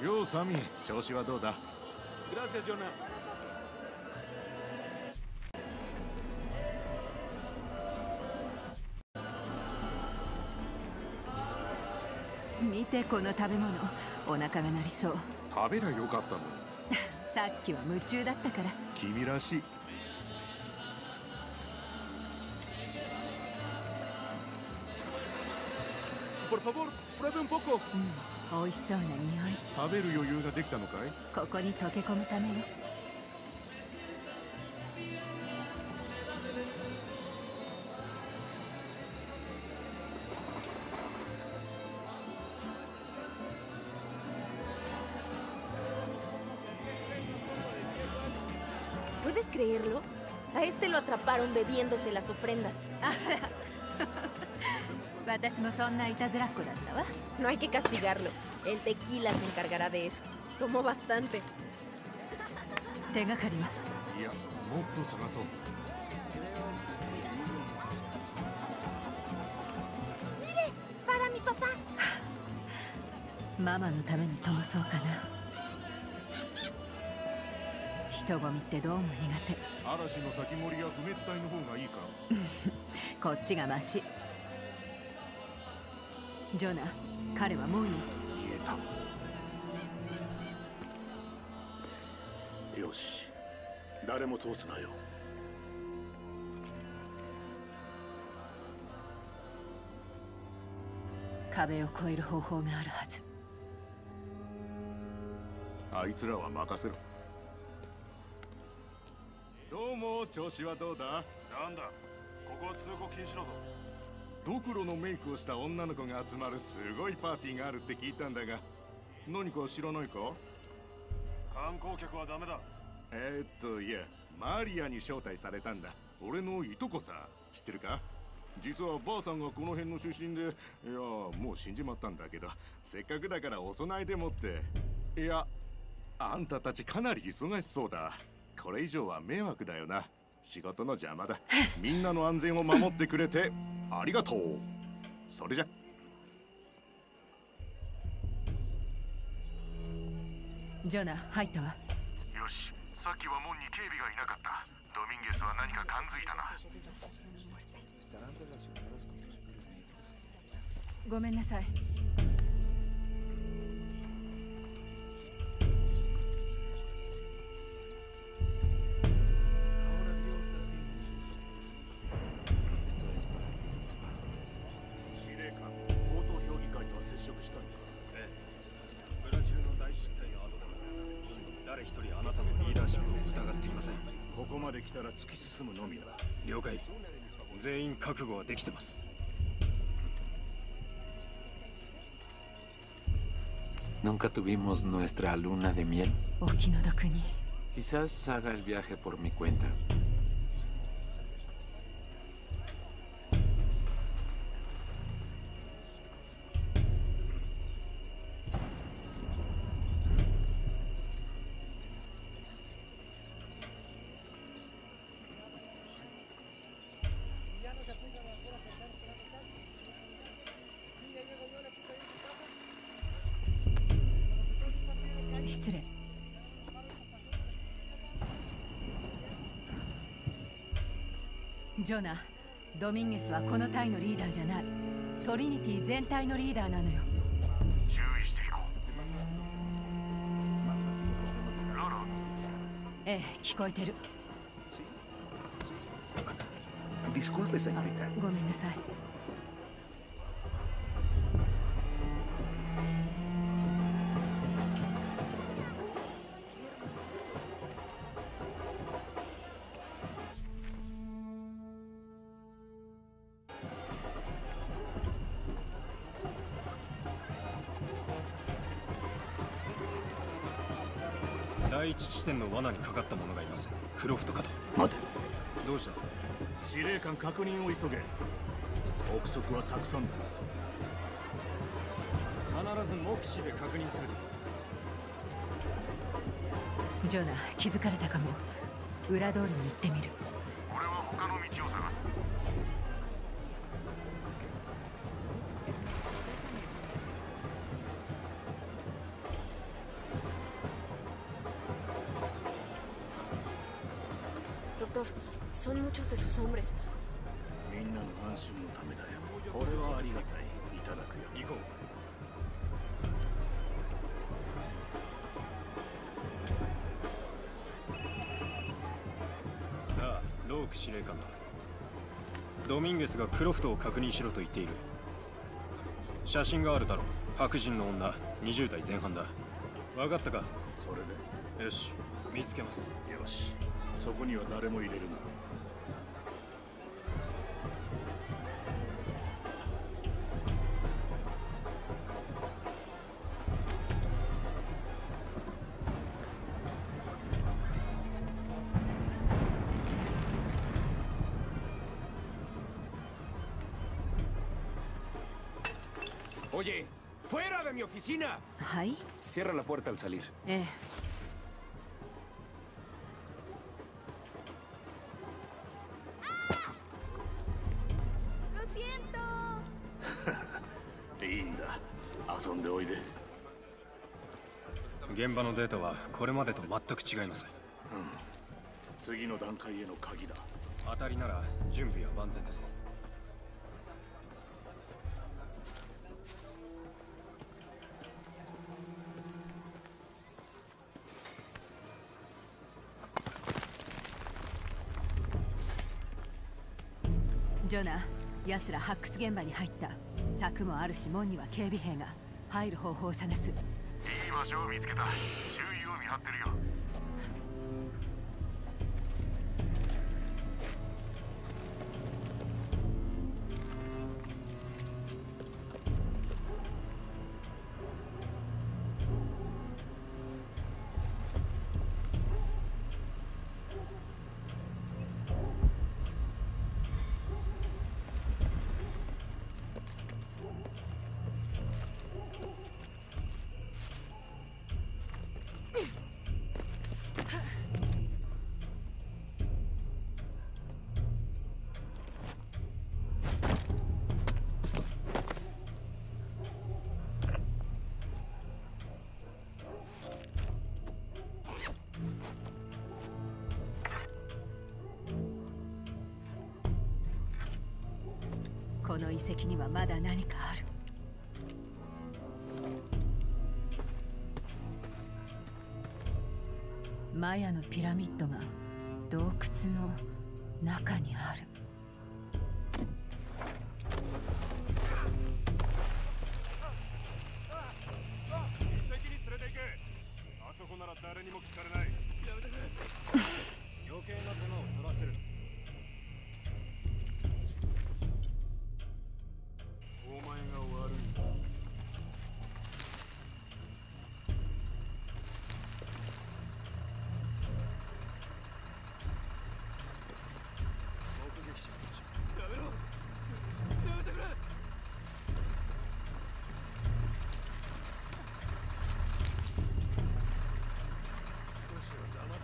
ようサミー、調子はどうだ？ Gracias, Jonah. 見てこの食べ物、お腹が鳴りそう。 食べりゃよかったのに。 さっきは夢中だったから。 君らしい。 Por favor, pruebe un poco. 美味しそうな匂い。 食べる余裕ができたのかい？ ここに溶け込むためよ。 ¿Puedes creerlo? A este lo atraparon bebiéndose las ofrendas. 私もそんないたずらっ子だったわ。 No hay que castigarlo. El tequila se encargará de eso. Tomó bastante. 手がかりは？ いや、もっと探そう。 Mire, para mi papá. ママのために灯そうかな。人混みってどうも苦手。 嵐の先森や不滅隊の方がいいか？ こっちがマシ。ジョナ、彼はもういい。 消えた。 よし、誰も通すなよ。 壁を越える方法があるはず。 あいつらは任せろ。どうも、調子はどうだ？ なんだ、ここは通行禁止だぞ。 ドクロのメイクをした女の子が集まるすごいパーティーがあるって聞いたんだが、何か知らないか？ 観光客はダメだ。 いや、マリアに招待されたんだ。俺のいとこさ、知ってるか？実はばあさんがこの辺の出身で、いや、もう死んじまったんだけど、せっかくだからお供えでもって。いや、あんたたちかなり忙しそうだ。これ以上は迷惑だよな。仕事の邪魔だ。みんなの安全を守ってくれてありがとう。それじゃ。 ジョナ、入ったわ。 よし、さっきは門に警備がいなかった。ドミンゲスは何か感づいたな。 ごめんなさい。 司令官、高等評議会とは接触したのか？ ええ、ブラジルの大失態の後だ。誰一人あなたのリーダーシップを疑っていません。 ここまで来たら突き進むのみだ。 了解。全員覚悟はできてます。 Nunca tuvimos nuestra luna de miel. お気の毒に。 Quizás haga el viaje por mi cuenta. ジョナ、ドミンゲスはこの隊のリーダーじゃない。トリニティ全体のリーダーなのよ。 注意していこう。ロロ。 ええ、聞こえてる。 Disculpe, señorita. ごめんなさい。 第一地点の罠にかかった者がいます。クロフトかと。 待て。 どうした？ 司令官、確認を急げ。憶測はたくさんだ。 必ず目視で確認するぞ。 ジョナ、気づかれたかも。裏通りに行ってみる。 俺は他の道を探す。 Doctor, son muchos de sus hombres. みんなの安心のためだよ。これはありがたい。いただくよ。 行こう。ああ、ローク司令官だ。ドミンゲスがクロフトを確認しろと言っている。写真があるだろう。白人の女、20代前半だ。分かったか？ それでよし、見つけます。 よし。そこには誰も入れるな。 Oye, fuera de mi oficina. はい。 Cierra la puerta al salir. ええ。 いいんだ。遊んでおいで。 現場のデータはこれまでと全く違います。 次の段階への鍵だ。 当たりなら準備は万全です。 ジョナ、奴ら発掘現場に入った。柵もあるし、門には警備兵が。入る方法を探す。 いい場所を見つけた。周囲を見張ってるよ。 この遺跡にはまだ何かある。マヤのピラミッドが洞窟の中にある。 遺跡に連れて行け。あそこなら誰にも聞かれない。 やめてくれ。余計な手間を取らせる。 お前が悪いんだ。 目撃者たち。 やめろ。やめてくれ。 少しは黙って。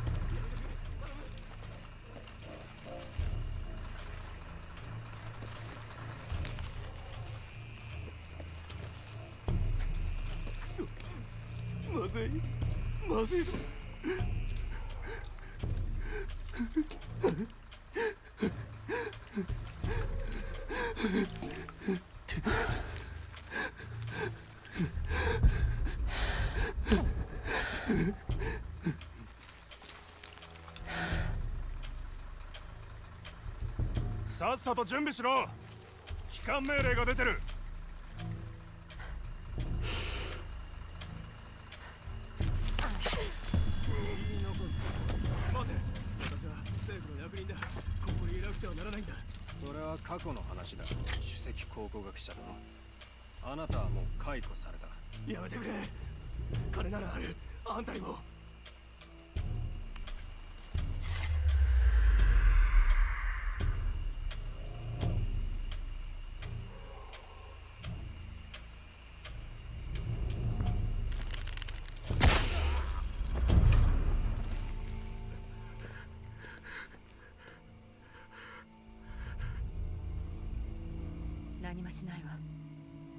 まずい。まずいぞ。 さっさと準備しろ。帰還命令が出てる。 待て。私は政府の役人だ。ここにいなくてはならないんだ。 それは過去の話だ。首席考古学者殿。あなたはもう解雇された。 やめてくれ。金ならある。あんたにも。 何もしないわ。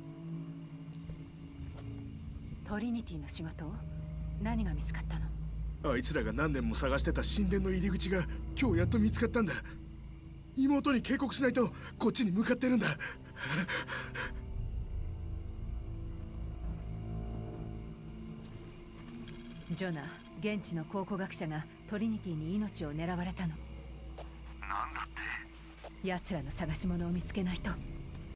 トリニティの仕事？何が見つかったの？ あいつらが何年も探してた神殿の入り口が今日やっと見つかったんだ。妹に警告しないとこっちに向かってるんだ。 ジョナ、現地の考古学者がトリニティに命を狙われたの。 なんだって。 奴らの探し物を見つけないと。